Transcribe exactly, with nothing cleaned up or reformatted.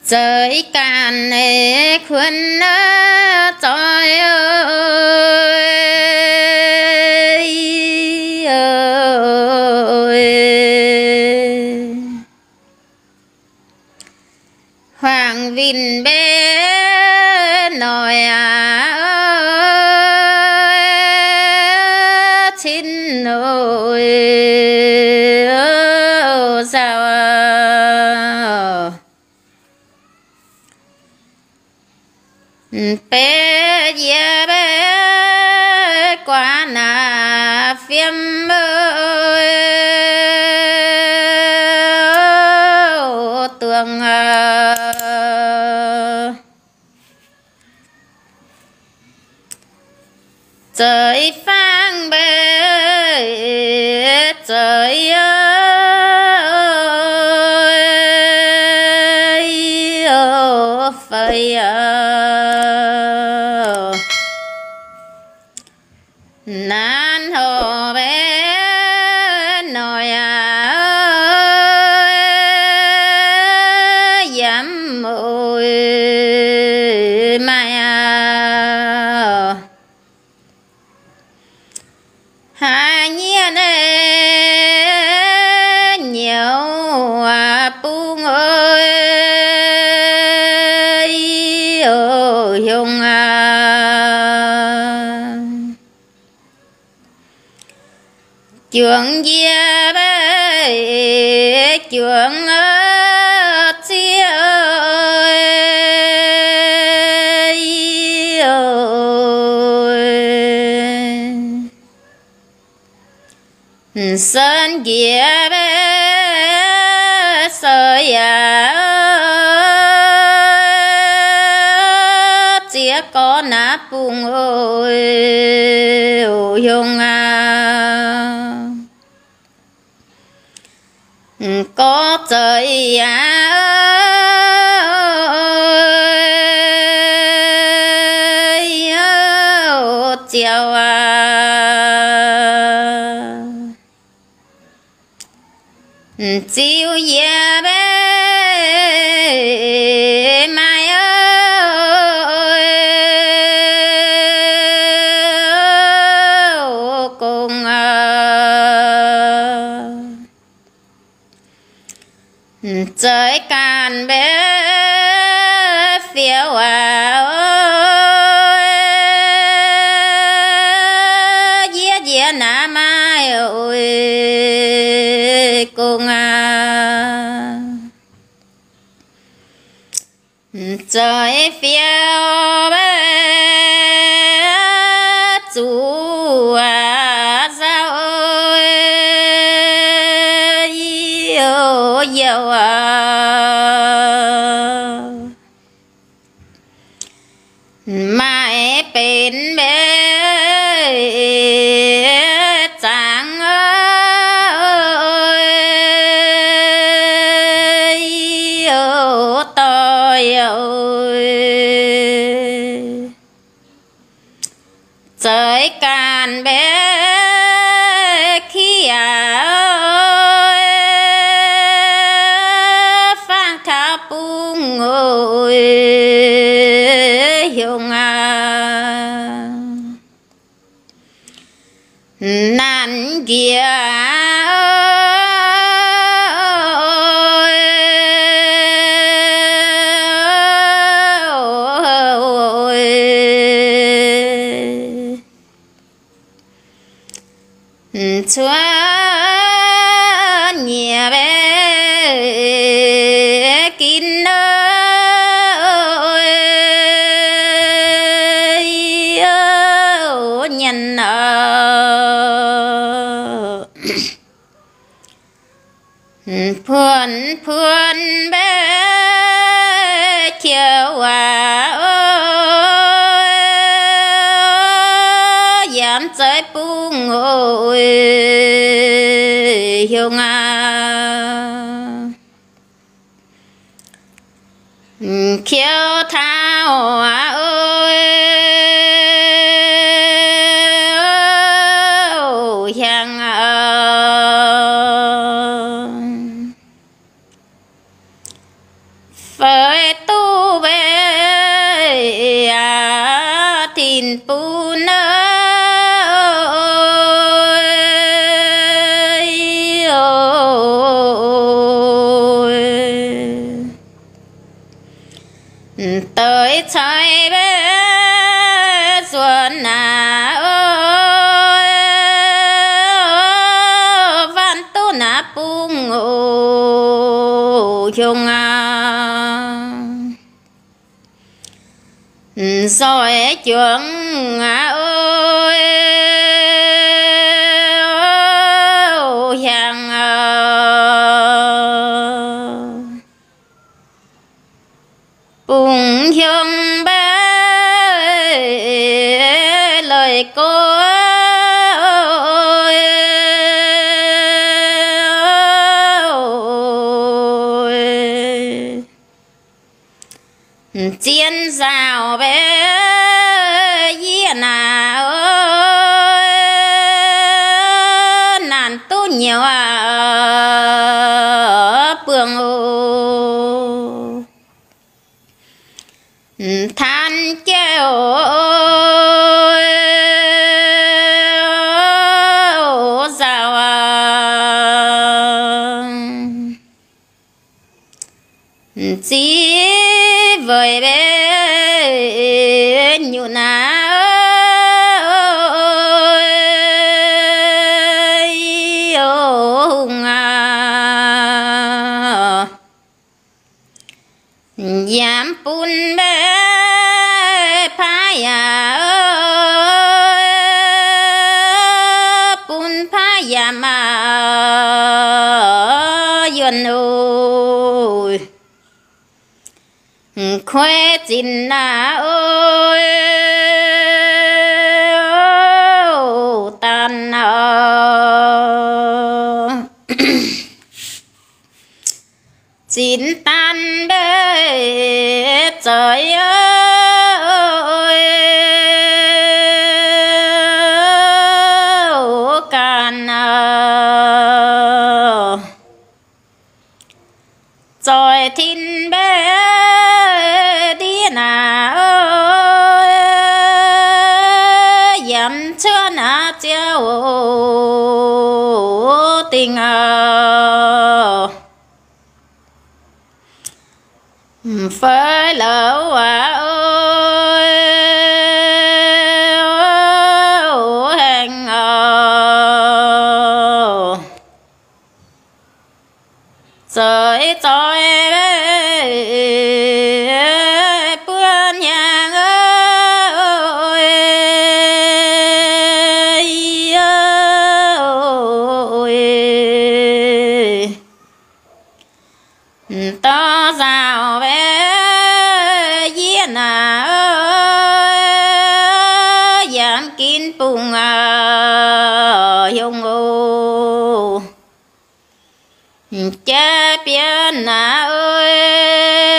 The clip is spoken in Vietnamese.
trời càn nề khuyên trời ơi hoàng vinh bê nói à xin ơi sao bé gia bé qua nà phim ơi tường trời phang bê trời ơi ô phải nan hồ bé nói à dám ôi mai à hai nhiên nhiều à buông ơi ô hùng à chuyện gì bé chuyện chia ơi sơn kia bé sợi à chia con nát buông ơi hùng à có trời à ơi chiều à chiều ya bé mai ơi cùng trời càn bé phiêu à ơi dĩa dĩa nà mai ơi cùng à trời phiêu bé chú à sao ơi yêu yêu à mai bên bé trắng ơi yêu tôi ơi trời càn bé khi à ơi phang thả buông ơi hùng à nan kia chúa nhẹ bé kín ơi nhân phuân phuân bé chiều à ơi dám chơi buông ơi hùng à khiêu thao à ơi hàng phơi tu về à thìn pu nơi ôi tới trái bé xuân à ơi văn tu na pung ô chung à rồi trường à ơi hàng bùng hương bé lời cô chiến rào bé yên à ơi nàn tu nhiều à bường ô than kêu rào à chỉ với bé nhụ na ơi ô hùng à dám pun bé phai à ơi pun phai dám à yuan ơi khoe chín na ơi tan chín tan bê trời ơi can trời thiên bé na ơi dám chưa na treo tình à phải lâu à ơi hàng trời trời to rào bé yên à ơi dám kín bùng à hông ô cha biển à ơi